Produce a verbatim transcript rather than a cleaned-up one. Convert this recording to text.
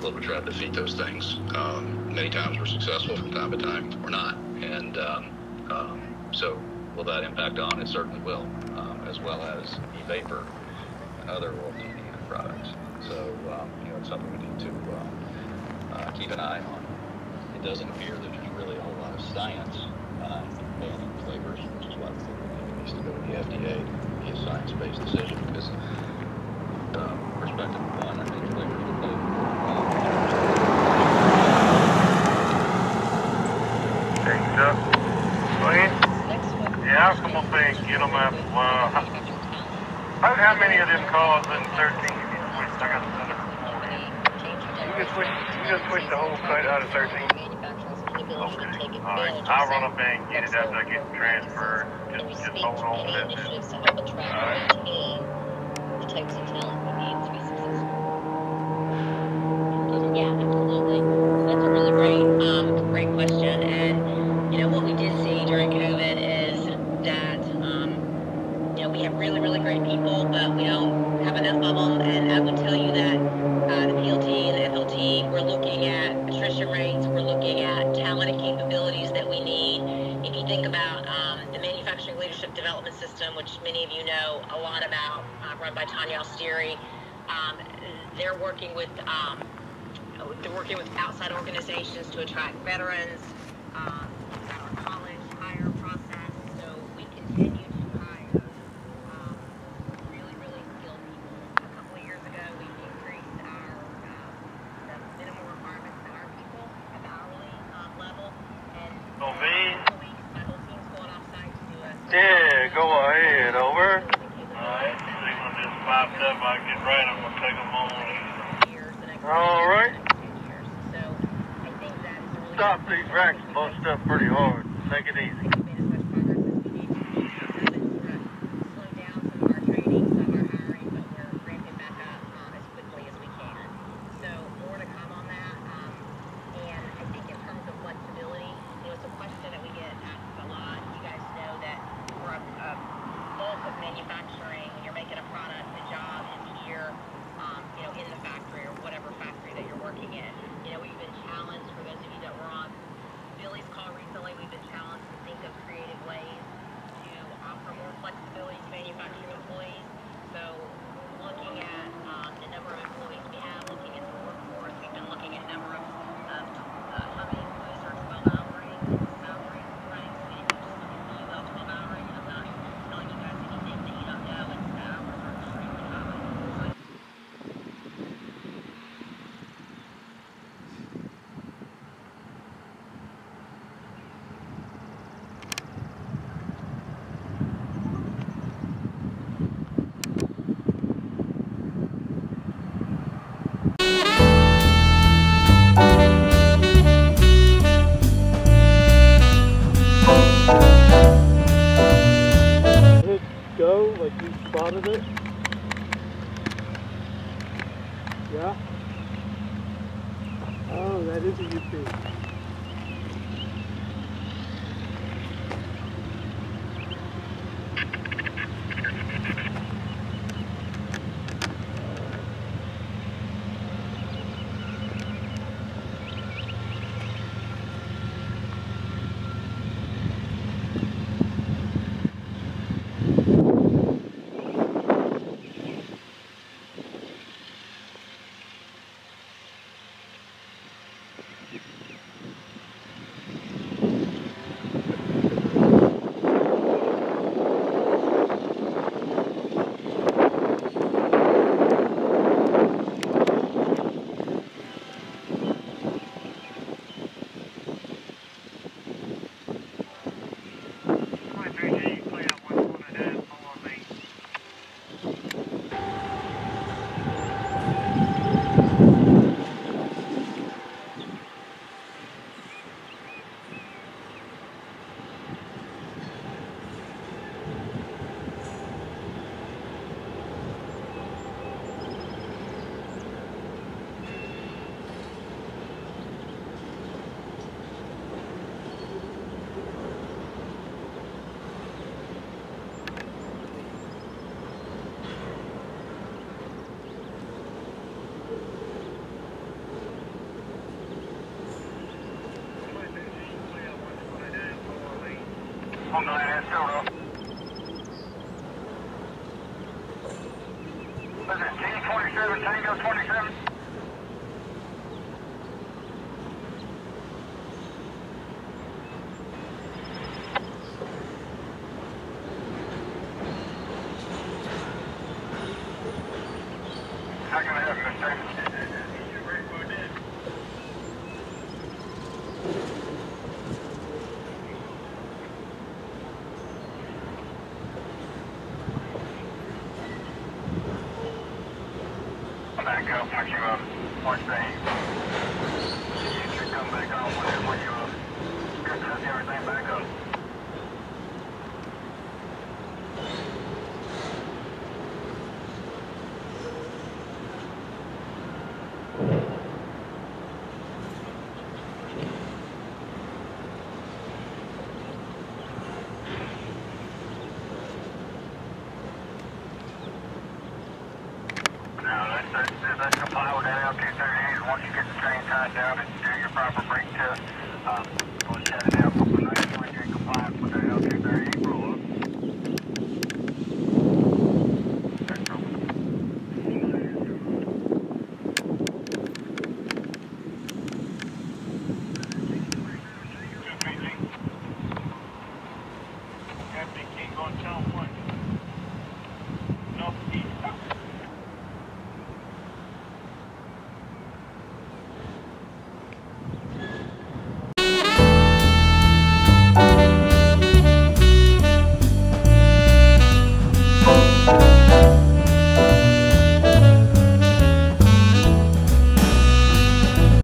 people who try to defeat those things. Um, many times we're successful, from time to time we're not. And um, um, so will that impact on? It certainly will, um, as well as e-vapor and other oral nicotine products. So, um, you know, it's something we need to uh, uh, keep an eye on. It doesn't appear that there's really a whole lot of science behind banning flavors, which is why we think it needs to go to the F D A to be a science-based decision, because um, perspective of one, I think flavors will play an important role. Thanks, Chuck. Wayne? Yeah, I'll come up there and get them up. Uh, how, how many of them cars in thirteen you need to switch? I got another four in. You can switch, you can switch the whole cut out of thirteen? Okay, alright. I'll run up there and get it after I get transferred. Just, just hold on to that then. Alright. The types of talent we need to be successful. Yeah, absolutely. That's a really great, um, great question. And, you know, what we did see during COVID is that, um, you know, we have really, really great people, but we don't have enough of them. And I would tell you that uh, the P L T and the F L T, we're looking at attrition rates, we're looking at talent and capabilities that we need. If you think about um, the Manufacturing Leadership Development System, which many of you know a lot about, uh, run by Tanya Alstieri, um, they're working with um, they're working with outside organizations to attract veterans. Um, we've got our college hire process, so we continue to hire um, really, really skilled people. A couple of years ago, we increased our uh, the minimum requirements to hire people at the hourly um, level, and So me? my whole team's going off site to do a Yeah, go ahead, over. Alright, see when this pops up, I get right, I'm gonna take them on. Alright. Stop these racks bust up pretty hard. Take it easy. Manufacturing, you're making a product, the job is here, um, you know, in the factory or whatever factory that you're working in. You know, we've been challenged, for those of you that were on Billy's call recently, we've been challenged to think of creative ways to offer more flexibility to manufacturing employees. So looking at um, the number of employees we have, looking at the workforce, we've been looking at number of, of uh, how many employees are twelve hours, hours, right? So if you just look at the U L twelve hours, I'm not telling you guys anything that you don't know, it's the hours are extremely high. So hit go, like you spotted it? Yeah? Oh, that is a U P. one nine has showed up. This is T twenty-seven, Tango twenty-seven. How can I help you, Mister Back up, once you uh, watch the heat. You should come back on when, when you uh, set everything back up. Now, let's, let's, let's comply with that L two thirty-eight. Once you get the train tied down and do your proper brake test, um, we'll shut it down.